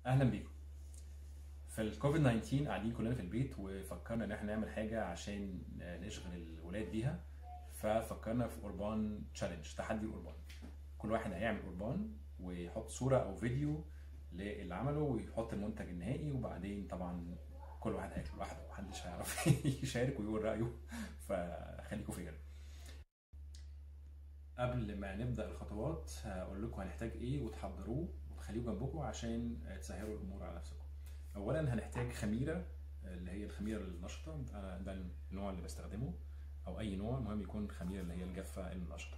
اهلا بيكم. في الكوفيد 19 قاعدين كلنا في البيت وفكرنا ان احنا نعمل حاجه عشان نشغل الولاد بيها. ففكرنا في اوربان تشالنج، تحدي اوربان. كل واحد هيعمل اوربان ويحط صوره او فيديو للي عمله ويحط المنتج النهائي، وبعدين طبعا كل واحد هياكل لوحده، محدش هيعرف يشارك ويقول رايه. فخليكم فير. قبل ما نبدا الخطوات هقول لكم هنحتاج ايه وتحضروه وتخلوه جنبكم عشان تسهلوا الامور على نفسكم. اولا هنحتاج خميره، اللي هي الخميره النشطه، ده النوع اللي بستخدمه، او اي نوع، المهم يكون خميره اللي هي الجافه النشطه.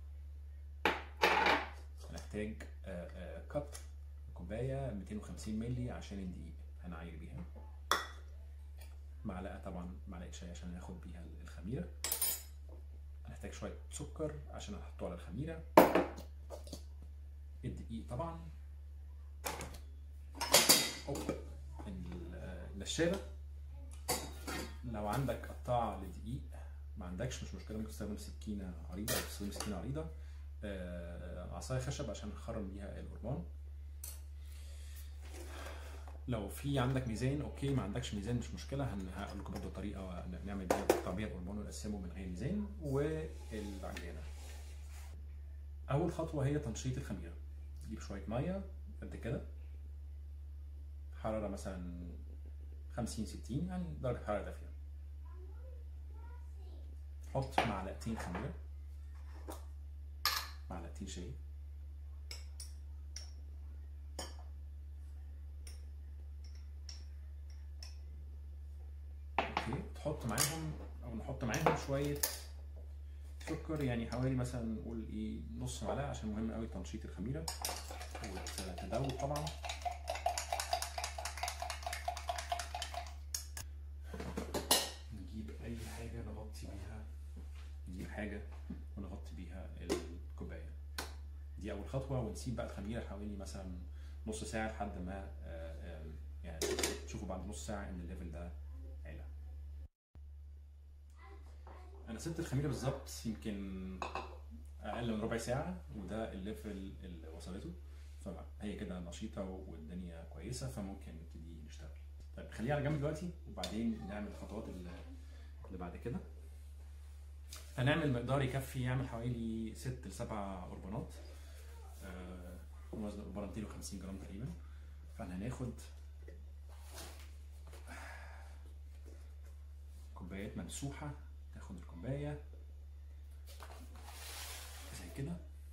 هنحتاج كب، كوبايه 250 مللي عشان الدقيق هنعاير بيها. معلقه، طبعا معلقه شاي عشان ناخد بيها الخميره. هنحتاج شويه سكر عشان نحطه على الخميره. الدقيق طبعا. النشابه، لو عندك قطاعه للدقيق، ما عندكش مش مشكله، ممكن تستخدم سكينه عريضه او تستخدم سكينه عريضه. عصايه خشب عشان نخرم بيها القربان. لو في عندك ميزان اوكي، ما عندكش ميزان مش مشكله، هقول لكم برضه طريقه نعمل بيها نقطع بيها القربان ونقسمه من غير ميزان. والعجينه، اول خطوه هي تنشيط الخميره. تجيب شويه ميه قد كده، حراره مثلا 50 60، يعني درجه حراره دافيه. حط معلقتين خميره، معلقتين شاي، اوكي. تحط معاهم او نحط معاهم شويه سكر، يعني حوالي مثلا نقول ايه نص معلقه، عشان مهم قوي تنشيط الخميره وتدوب طبعا. نجيب اي حاجه نغطي بيها، نجيب حاجه ونغطي بيها الكوبايه دي. اول خطوه، ونسيب بقى الخميره حوالي مثلا نص ساعه لحد ما يعني تشوفوا بعد نص ساعه ان الليفل ده عالي. انا سبت الخميره بالظبط يمكن اقل من ربع ساعه، وده الليفل اللي وصلته، فهي كده نشيطه والدنيا كويسه، فممكن نبتدي نشتغل. طيب خليها على جنب دلوقتي، وبعدين نعمل الخطوات اللي بعد كده. هنعمل مقدار يكفي يعمل حوالي 6 ل 7 قربانات. وزن القربانه 250 جرام تقريبا. فاحنا هناخد كوبايات ممسوحه، تاخد الكوبايه زي كده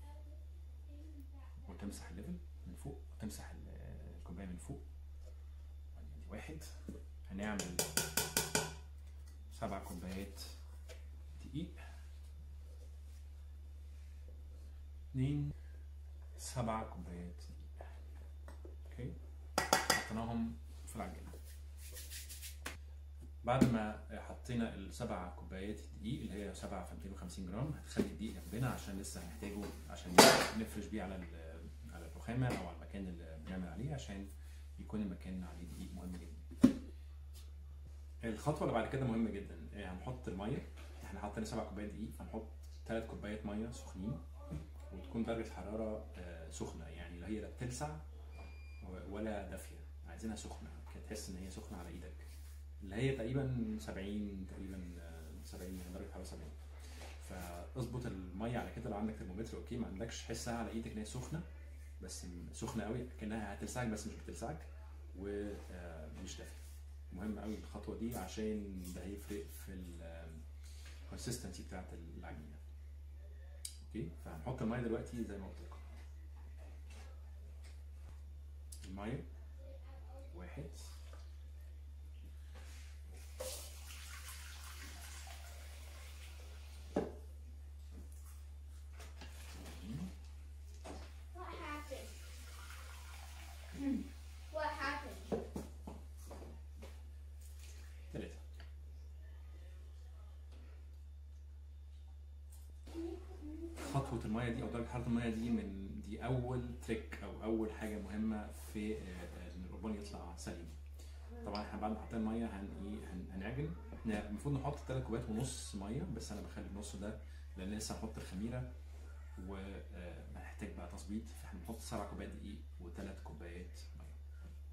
وتمسح الليفل من فوق، وتمسح الكوبايه من فوق. دي واحد. هنعمل 7 كوبايات دقيق. 2 7 كوبايات دقيق، اوكي. حطيناهم في العجينه. بعد ما حطينا ال7 كوبايات دقيق اللي هي 7 في 250 جرام، هتخلي الدقيق جنبنا عشان لسه هنحتاجه عشان نفرش بيه على الرخامه او على المكان اللي بنعمل عليه، عشان يكون المكان عليه دقيق، مهم جدا. الخطوه اللي بعد كده مهمه جدا. هنحط الميه. احنا حطينا 7 كوبايات دقيق، فنحط 3 كوبايات ميه سخنين، وتكون درجه الحراره سخنه، يعني لا هي لا بتلسع ولا دافيه، عايزينها سخنه كده، تحس ان هي سخنه على ايدك، اللي هي تقريبا 70 درجه حراره 70. فاظبط الميه على كده. لو عندك ترمومتر اوكي، ما عندكش حسها على ايدك ان هي سخنه، بس سخنه قوي كانها هتلسعك بس مش بتلسعك، ومش دافيه. مهم قوي الخطوه دي عشان ده هيفرق في الكونسستنسي بتاعت العجينه، اوكي. فهنحط الميه دلوقتي زي ما قلت لكم. الميه 1 3. خطوه الميه دي او درجه حراره الميه دي اول تريك او اول حاجه مهمه في ان القربان يطلع سليم. طبعا احنا بعد ما حطينا الميه هنعجن. احنا المفروض نحط 3 كوبايات ونص ميه، بس انا بخلي النص ده لان لسه هنحط الخميره وهنحتاج بقى تظبيط، فاحنا بنحط 7 كوبايات دقيق و3 كوبايات ميه.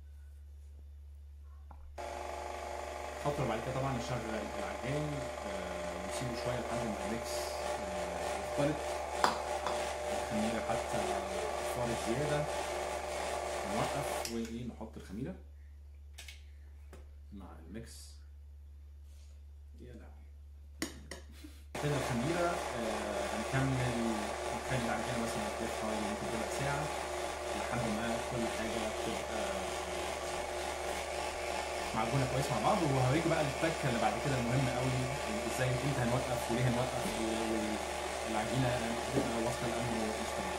فتره بعد كده طبعا نشغل العجان ونسيبه شويه لحد ما الميكس يختلط، الخميره حتى صارت زياده نوقف وايه نحط الخميره مع الميكس. يا لهوي كده الخميره. هنكمل نخلي العجينه مثلا تلف حوالي ممكن ربع ساعه لحد ما كل حاجه تبقى معجونه كويس مع بعض. وهوريكم بقى التكه اللي بعد كده المهمه قوي، ازاي امتى هنوقف وليه هنوقف والعجينه تبقى واصله لانه مستوى.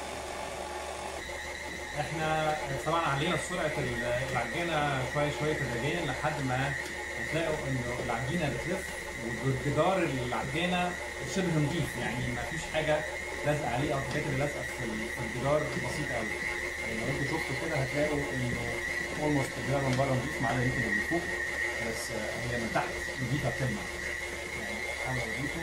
احنا طبعا علينا سرعه العجينه شويه تدريجيا لحد ما هتلاقوا انه العجينه بتلف وجدار العجينه شبه نضيف، يعني ما فيش حاجه لازقه عليه او الحاجات اللي لازقه في الجدار بسيطه قوي. يعني لو انتوا شفتوا كده هتلاقوا انه اولموست الجدار من بره نضيف ما عدا يمكن اللي فوق، بس هي من تحت نضيفه بتلمع. يعني حاول اوريكم.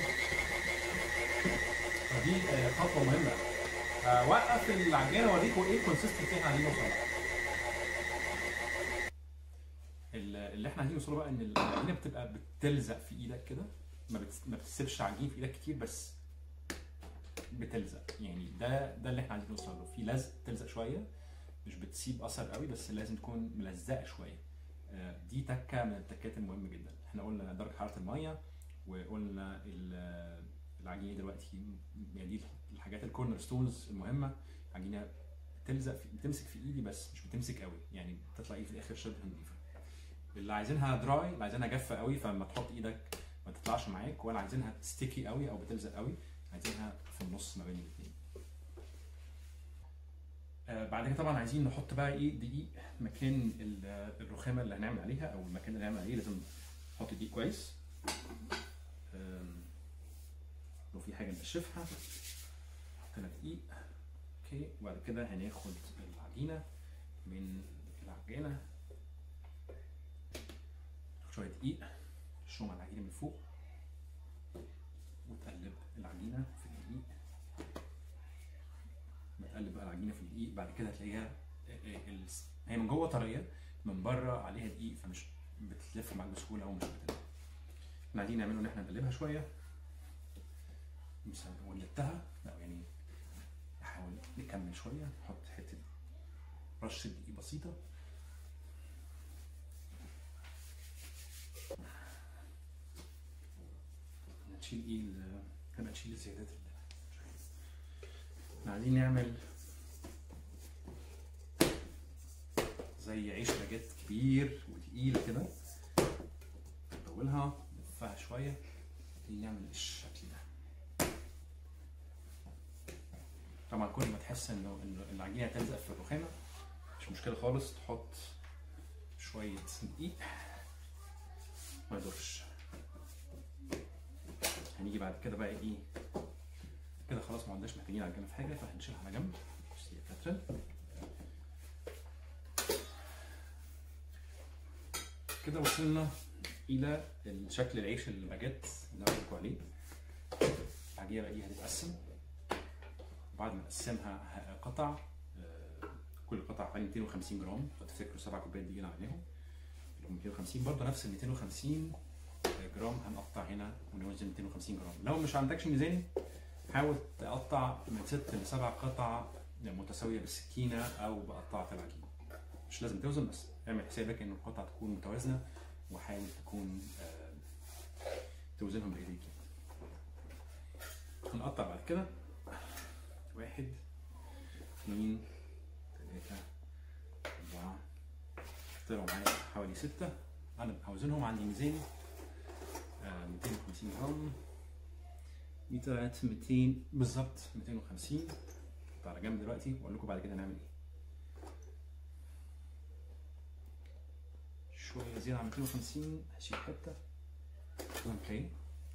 فدي خطوه مهمه. وقف العجينه واوريكم ايه الكونسيستنسي اللي احنا عايزين نوصل لها. اللي احنا عايزين نوصله بقى ان العجينه بتبقى بتلزق في ايدك كده، ما بتسيبش عجين في ايدك كتير بس بتلزق. يعني ده اللي احنا عايزين نوصل له، في لزق تلزق شويه، مش بتسيب اثر قوي بس لازم تكون ملزقه شويه. دي تكه من التكات المهمه جدا. احنا قلنا درجه حراره الميه، وقلنا العجينه دلوقتي، يعني دي الحاجات الكورنر ستونز المهمه. العجينه بتمسك في ايدي بس مش بتمسك قوي، يعني بتطلع ايه في الاخر شبه نظيفه. اللي عايزينها دراي، اللي عايزينها جافه قوي فلما تحط ايدك ما تطلعش معاك، ولا عايزينها ستيكي قوي او بتلزق قوي، عايزينها في النص ما بين الاثنين. بعد كده طبعا عايزين نحط بقى ايه دقيق مكان الرخامه اللي هنعمل عليها او المكان اللي هنعمل عليه. لازم نحط دقيق كويس. لو في حاجه نشفها حطينا دقيق. اوكي، وبعد كده هناخد العجينه من العجانه، شويه دقيق ترشهم على العجينه من فوق وتقلب العجينه في الدقيق. بتقلب بقى العجينه في الدقيق، بعد كده هتلاقيها هي من جوه طريه، من بره عليها دقيق فمش بتلف معاك بسهوله ومش بتلف. احنا عايزين نعمله ان احنا نقلبها شويه ونلتها، لا يعني نحاول نكمل شويه، نحط حته رشه دقيق بسيطه. نشيل الزيادات. احنا عايزين نعمل زي عيش باجيت كبير وتقيل كده، نطولها نلفها شويه نعمل الشكل ده. طبعا كل ما تحس انه العجينه تلزق في الرخامه مش مشكله خالص، تحط شويه دقيق ما يضرش. هنيجي بعد كده بقى ايه كده خلاص ما عندناش محتاجين عجينه في حاجه، فهنشيلها على جنب. بصي يا كاترين، كده وصلنا الى الشكل العيش الباجيت اللي قلت لكم عليه. العجينه بقى دي هتتقسم، وبعد ما نقسمها قطع، كل قطعه حوالي 250 جرام. فتفتكروا 7 كوبايات دقيق عليهم اللي هم 250، برضه نفس ال 250 جرام هنقطع هنا ونوزن 250 جرام. لو مش عندكش ميزاني حاول تقطع من 6 ل 7 قطع متساويه بالسكينه او بقطعه العجينه. مش لازم توزن، بس اعمل حسابك ان القطعه تكون متوازنه وحاول تكون توزنهم بايديك. هنقطع بعد كده 1 2 3 4 طلعوا معايا حوالي 6. انا هوزنهم عندي ميزاني 250 جرام. دي طلعت 200 بالظبط 250. حطها على جنب دلوقتي واقول لكم بعد كده نعمل ايه. شويه زياده عن 250 هشيل حته. اوكي،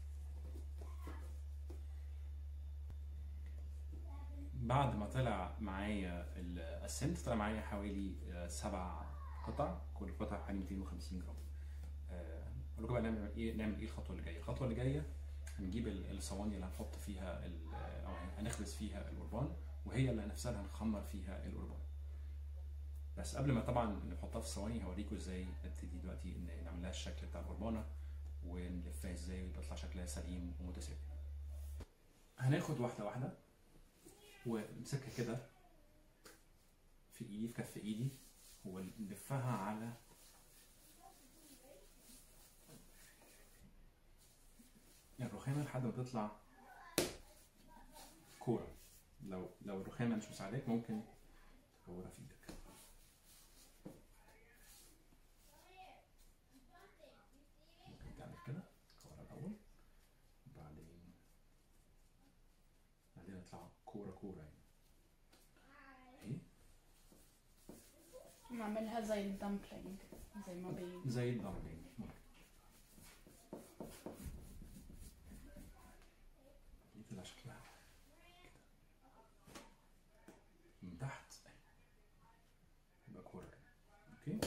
بعد ما طلع معايا السنت طلع معايا حوالي 7 قطع، كل قطعه حوالي 250 جرام. اقول لكم بقى نعمل ايه الخطوه اللي جايه. الخطوه اللي جايه هنجيب الصواني اللي هنحط فيها او هنخبز فيها القربان، وهي اللي نفسها هنخمر فيها القربان. بس قبل ما طبعا نحطها في الصواني هوريكم ازاي نبتدي دلوقتي نعمل لها الشكل بتاع القربانه ونلفها ازاي ويطلع شكلها سليم ومتساوي. هناخد واحده واحده ونمسكها كده في ايدي، في كف ايدي، ونلفها على الرخامه لحد ما تطلع كوره. لو الرخامه مش مساعداك ممكن تكورها في ايدك. ممكن تعمل كده، تكورها الاول وبعدين يطلع كوره يعني. اهي نعملها زي الدمبلينج، زي الدمبلينج ممكن. دي طلع شكلها كده من تحت يبقى كوره كده. اوكي،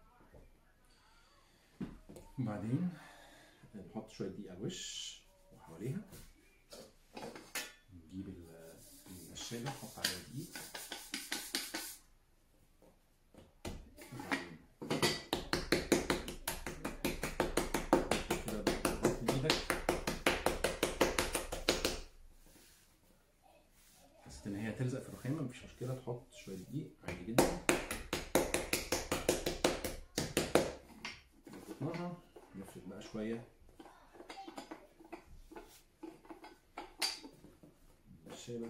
وبعدين نحط شويه دقيق على الوش وحواليها، نجيب النشابه نحط عليها دقيق، كده بتحط بايدك. حسيت ان هي تلزق في الرخامه مفيش مشكله، تحط شويه دقيق عادي جدا. ظبطناها، نفرد بقى شويه النشابه.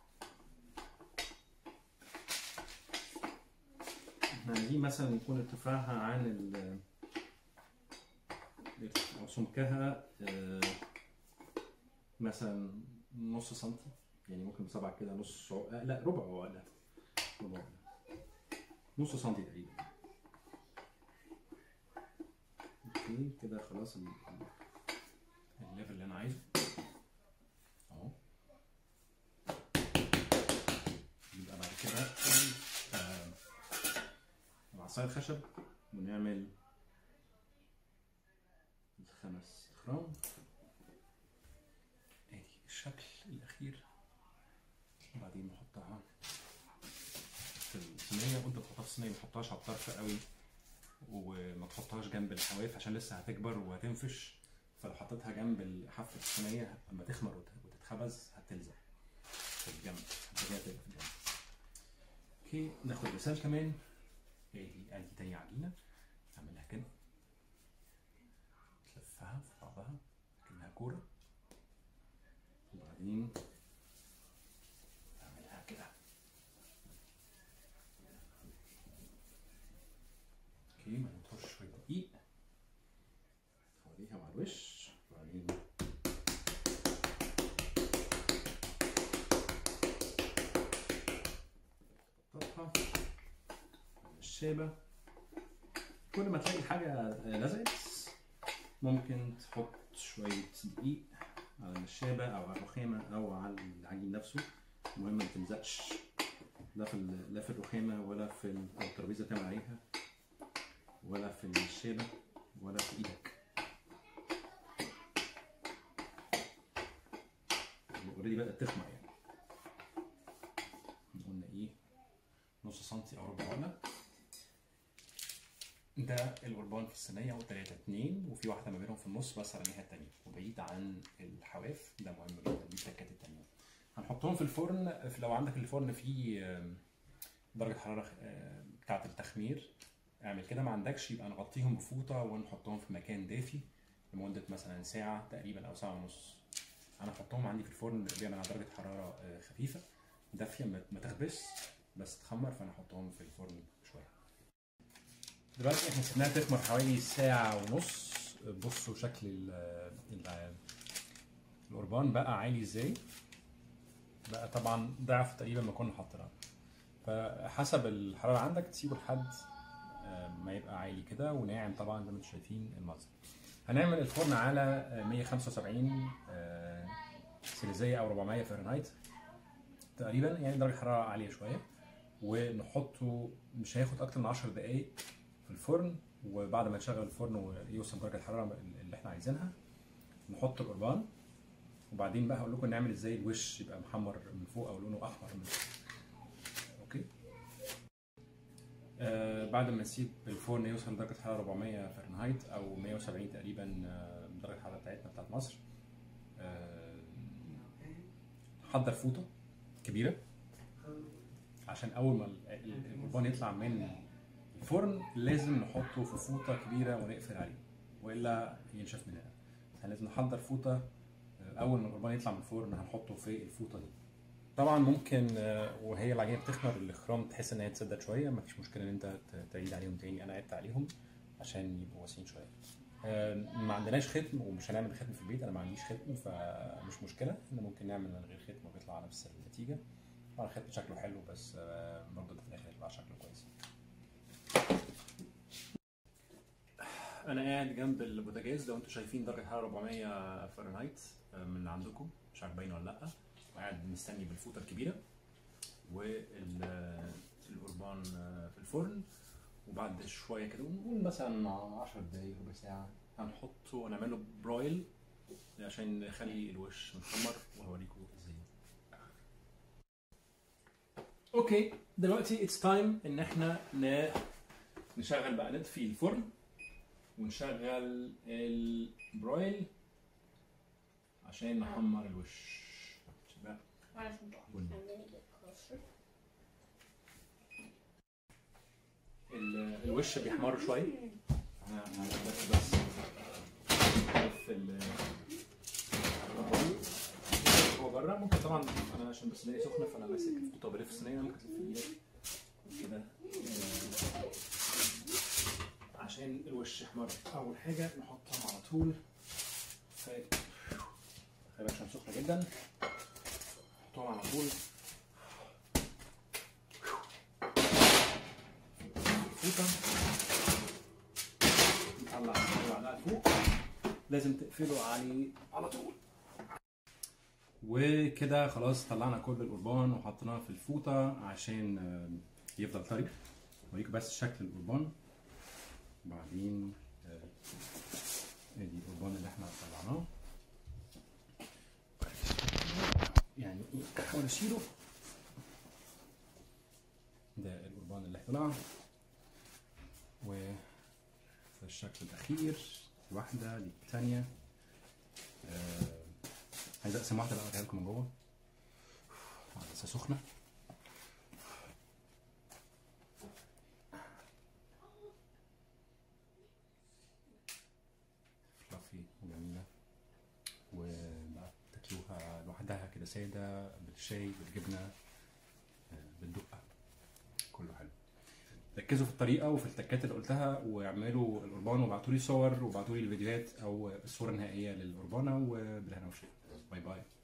احنا عايزين مثلا يكون ارتفاعها عن او سمكها مثلا نص سنتي، يعني ممكن بصبعك كده نص لا ربع ولا ربع، نص سنتي تقريبا. اوكي كده خلاص الليفل اللي انا عايزه اهو. يبقى بعد كده عصاية الخشب ونعمل الخمس اخرام. ادي الشكل الاخير، وبعدين نحطها في الصينيه. وانت بتحطها في الصينيه ما تحطهاش على الطرف قوي وما تحطهاش جنب الحواف عشان لسه هتكبر وهتنفش، فلو حطيتها جنب حافه الصينيه لما تخمر وتتخبز هتلزق في الجنب، هتبقى في الجنب. اوكي، ناخد مثال كمان. ادي تاني عجينه، نعملها كده، تلفها في بعضها كأنها كوره، وبعدين نعملها كده. اوكي، ما نطرش شويه دقيق حواليها مع الوش، وبعدين نحطها النشابه. كل ما تلاقي حاجه لزقت ممكن تحط شويه دقيق على النشابه او على الرخامه او على العجين نفسه. المهم ما تلزقش لا في الرخامه ولا في الترابيزه تعمل عليها ولا في النشابه ولا في ايدك. اوريدي بدات تخمر يعني. قلنا ايه، نص سنتي او ربع عقله. ده القربان في الصينيه، وتلاته اتنين، وفي واحده ما بينهم في النص بس على الناحيه التانيه وبعيد عن الحواف. ده مهم جدا، دي التكات التانيه. هنحطهم في الفرن. لو عندك الفرن فيه درجه حراره بتاعه التخمير اعمل كده، ما عندكش يبقى نغطيهم بفوطه ونحطهم في مكان دافي لمده مثلا ساعه تقريبا او ساعه ونص. انا احطهم عندي في الفرن بيعمل على درجه حراره خفيفه دافيه ما تخبش بس تخمر، فانا احطهم في الفرن شويه. دلوقتي احنا سيبناها تخمر حوالي ساعه ونص. بصوا شكل القربان بقى عالي ازاي، بقى طبعا ضعف تقريبا ما كنا حاطينها. فحسب الحراره عندك تسيبه لحد ما يبقى عالي كده وناعم طبعا زي ما انتم شايفين المنظر. هنعمل الفرن على 175 سيليزيه او 400 فahrenheit تقريبا، يعني درجه حراره عاليه شويه. ونحطه مش هياخد اكتر من 10 دقائق في الفرن، وبعد ما نشغل الفرن ويوصل درجه الحراره اللي احنا عايزينها نحط القربان. وبعدين بقى هقول لكم نعمل ازاي الوش يبقى محمر من فوق او لونه احمر من فوق. اوكي، بعد ما نسيب الفرن يوصل لدرجه حراره 400 فahrenheit او 170 تقريبا، درجه الحراره بتاعتنا بتاعت مصر. حضر فوطه كبيره عشان اول ما القربان يطلع من الفرن لازم نحطه في فوطه كبيره ونقفل عليه والا ينشف مننا. لازم نحضر فوطه اول ما القربان يطلع من الفرن هنحطه في الفوطه دي. طبعا ممكن وهي العجينه بتخمر الخرام تحس ان هي تسدد شويه، مفيش مشكله ان انت تعيد عليهم تاني. انا عدت عليهم عشان يبقوا واسعين شويه. ما عندناش ختم ومش هنعمل ختم في البيت، انا ما عنديش ختم فمش مشكله، احنا ممكن نعمل من غير ختم وبيطلع نفس النتيجه. طبعا الختم شكله حلو بس برضه في الاخر يطلع شكله كويس. انا قاعد جنب البوتاجاز، لو انتوا شايفين درجه حراره 400 فahrenheit من عندكم، مش عارف باينه ولا لا، وقاعد مستني بالفوطه الكبيره والقربان في الفرن. وبعد شويه كده نقول مثلا 10 دقايق ربع ساعه هنحطه ونعمله برايل عشان نخلي الوش محمر وهوريكم ازاي. اوكي دلوقتي اتس تايم ان احنا نشغل بقى، نطفي الفرن ونشغل البرايل عشان نحمر الوش. الوش بيحمر شويه، بس هو بره. ممكن طبعا انا عشان بس الصينيه سخنه فانا ماسك الفوطه بلف الصينيه، ممكن تلف ايدك كده عشان الوش يحمر. اول حاجه نحطها على طول خلي بالك عشان سخنه جدا، نحطهم على طول الفوطه، نطلع على فوق، لازم تقفله على طول. وكده خلاص طلعنا كل القربان وحطيناه في الفوطه عشان يفضل طري. اوريكم بس شكل القربان. وبعدين ادي القربان اللي احنا طلعناه، يعني احاول اشيله. ده القربان اللي طلع، وفي الشكل الاخير واحده دي الثانيه. عايز اقسم واحده بقى اوريها لكم من جوه، لسه سخنه. فلافي وجميله، وبقى تاكلوها لوحدها كده ساده بالشاي بالجبنه بالدقه، كله حلو. ركزوا في الطريقه وفي التكات اللي قلتها واعملوا القربان وابعتوا لي صور وابعتوا لي الفيديوهات او الصوره النهائيه للقربانه، وبالهنا والشفا. باي باي.